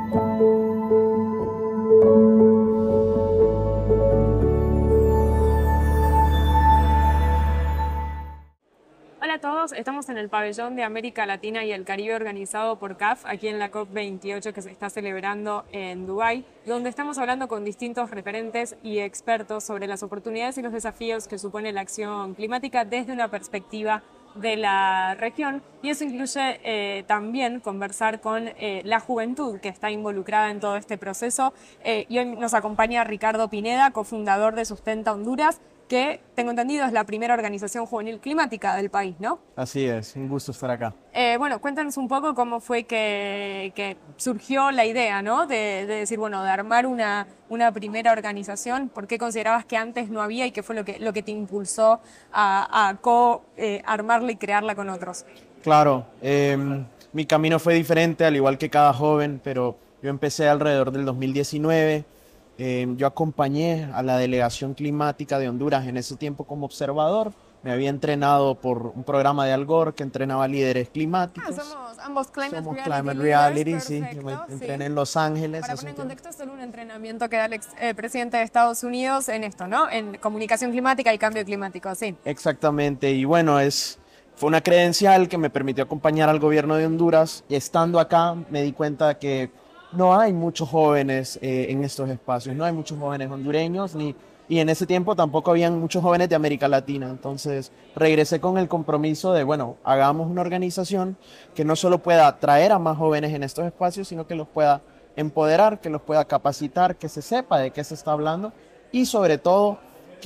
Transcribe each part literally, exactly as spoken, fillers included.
Hola a todos, estamos en el pabellón de América Latina y el Caribe organizado por C A F, aquí en la COP veintiocho que se está celebrando en Dubái, donde estamos hablando con distintos referentes y expertos sobre las oportunidades y los desafíos que supone la acción climática desde una perspectiva de la región, y eso incluye eh, también conversar con eh, la juventud que está involucrada en todo este proceso. Eh, y hoy nos acompaña Ricardo Pineda, cofundador de Sustenta Honduras, que tengo entendido es la primera organización juvenil climática del país, ¿no? Así es, un gusto estar acá. Eh, bueno, cuéntanos un poco cómo fue que, que surgió la idea, ¿no? De, de decir, bueno, de armar una, una primera organización. ¿Por qué considerabas que antes no había y qué fue lo que, lo que te impulsó a, a co-armarla eh, y crearla con otros? Claro, eh, mi camino fue diferente, al igual que cada joven, pero yo empecé alrededor del dos mil diecinueve. Eh, yo acompañé a la delegación climática de Honduras en ese tiempo como observador. Me había entrenado por un programa de Al Gore que entrenaba líderes climáticos. Ah, somos ambos Climate Somos Reality Climate Leaders, Reality, sí. Yo me perfecto, entrené sí. en Los Ángeles. Para hace poner en un tiempo. contexto, es solo un entrenamiento que da el ex, eh, presidente de Estados Unidos en esto, ¿no? En comunicación climática y cambio climático, sí. Exactamente, y bueno, es, fue una credencial que me permitió acompañar al gobierno de Honduras, y estando acá me di cuenta que no hay muchos jóvenes eh, en estos espacios, no hay muchos jóvenes hondureños, ni, y en ese tiempo tampoco habían muchos jóvenes de América Latina. Entonces regresé con el compromiso de, bueno, hagamos una organización que no solo pueda traer a más jóvenes en estos espacios, sino que los pueda empoderar, que los pueda capacitar, que se sepa de qué se está hablando, y sobre todo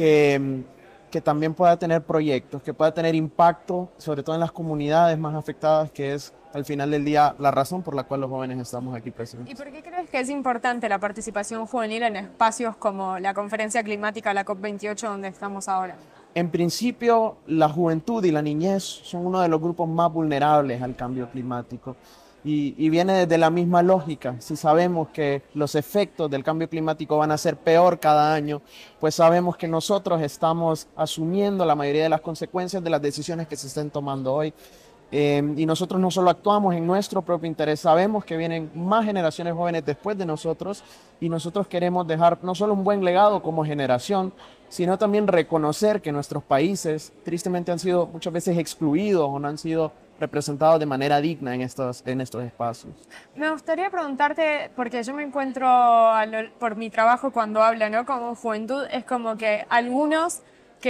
que que también pueda tener proyectos, que pueda tener impacto, sobre todo en las comunidades más afectadas, que es al final del día la razón por la cual los jóvenes estamos aquí presentes. ¿Y por qué crees que es importante la participación juvenil en espacios como la conferencia climática, la COP veintiocho, donde estamos ahora? En principio, la juventud y la niñez son uno de los grupos más vulnerables al cambio climático. Y, y viene desde la misma lógica. Si sabemos que los efectos del cambio climático van a ser peor cada año, pues sabemos que nosotros estamos asumiendo la mayoría de las consecuencias de las decisiones que se estén tomando hoy. Eh, y nosotros no solo actuamos en nuestro propio interés, sabemos que vienen más generaciones jóvenes después de nosotros, y nosotros queremos dejar no solo un buen legado como generación, sino también reconocer que nuestros países tristemente han sido muchas veces excluidos o no han sido representados de manera digna en estos, en estos espacios. Me gustaría preguntarte, porque yo me encuentro a lo- por mi trabajo cuando hablo, ¿no? Como juventud, es como que algunos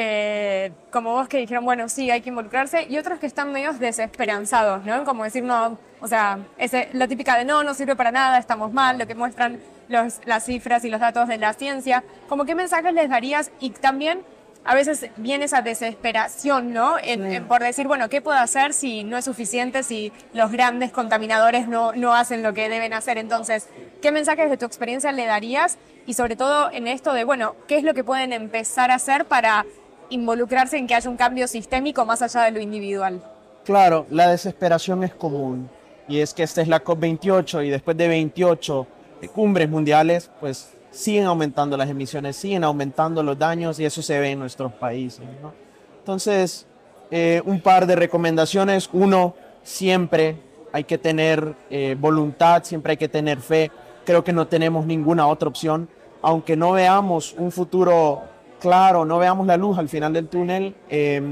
que, como vos, que dijeron, bueno, sí, hay que involucrarse, y otros que están medio desesperanzados, ¿no? Como decir, no, o sea, ese, la típica de no, no sirve para nada, estamos mal, lo que muestran los, las cifras y los datos de la ciencia. Como, ¿qué mensajes les darías? Y también a veces viene esa desesperación, ¿no? En, Sí. en por decir, bueno, ¿qué puedo hacer si no es suficiente, si los grandes contaminadores no, no hacen lo que deben hacer? Entonces, ¿qué mensajes de tu experiencia le darías? Y sobre todo en esto de, bueno, ¿qué es lo que pueden empezar a hacer para involucrarse en que haya un cambio sistémico más allá de lo individual? Claro, la desesperación es común, y es que esta es la COP veintiocho, y después de veintiocho cumbres mundiales, pues siguen aumentando las emisiones, siguen aumentando los daños, y eso se ve en nuestros países, ¿no? Entonces, eh, un par de recomendaciones. Uno, siempre hay que tener eh, voluntad, siempre hay que tener fe. Creo que no tenemos ninguna otra opción, aunque no veamos un futuro claro, no veamos la luz al final del túnel. Eh,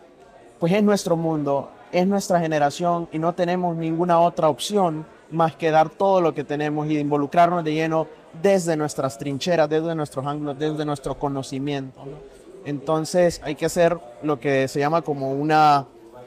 pues es nuestro mundo, es nuestra generación, y no tenemos ninguna otra opción más que dar todo lo que tenemos y involucrarnos de lleno desde nuestras trincheras, desde nuestros ángulos, desde nuestro conocimiento, ¿no? Entonces hay que hacer lo que se llama como una...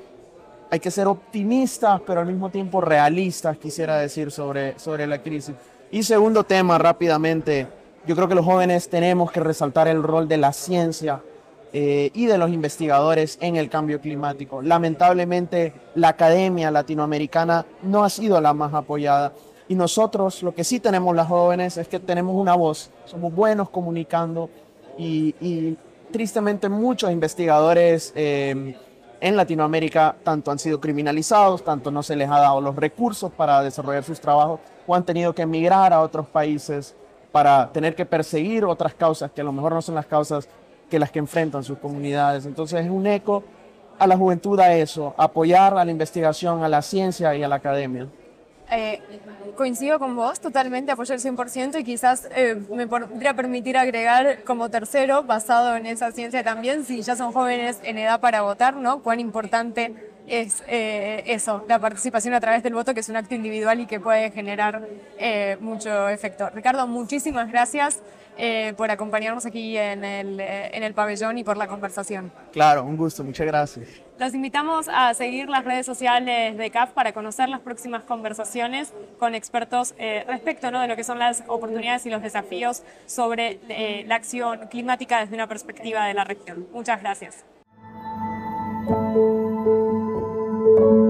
Hay que ser optimistas, pero al mismo tiempo realistas, quisiera decir, sobre, sobre la crisis. Y segundo tema, rápidamente, yo creo que los jóvenes tenemos que resaltar el rol de la ciencia eh, y de los investigadores en el cambio climático. Lamentablemente, la academia latinoamericana no ha sido la más apoyada. Y nosotros, lo que sí tenemos las jóvenes, es que tenemos una voz, somos buenos comunicando, y, y tristemente muchos investigadores eh, en Latinoamérica tanto han sido criminalizados, tanto no se les ha dado los recursos para desarrollar sus trabajos, o han tenido que emigrar a otros países para tener que perseguir otras causas que a lo mejor no son las causas que las que enfrentan sus comunidades. Entonces es un eco a la juventud a eso, apoyar a la investigación, a la ciencia y a la academia. Eh, coincido con vos, totalmente, apoyo el cien por ciento y quizás eh, me podría permitir agregar como tercero, basado en esa ciencia también, si ya son jóvenes en edad para votar, ¿no? Cuán importante es eh, eso, la participación a través del voto, que es un acto individual y que puede generar eh, mucho efecto. Ricardo, muchísimas gracias eh, por acompañarnos aquí en el, eh, en el pabellón y por la conversación. Claro, un gusto, muchas gracias. Los invitamos a seguir las redes sociales de C A F para conocer las próximas conversaciones con expertos eh, respecto, ¿no?, de lo que son las oportunidades y los desafíos sobre eh, la acción climática desde una perspectiva de la región. Muchas gracias.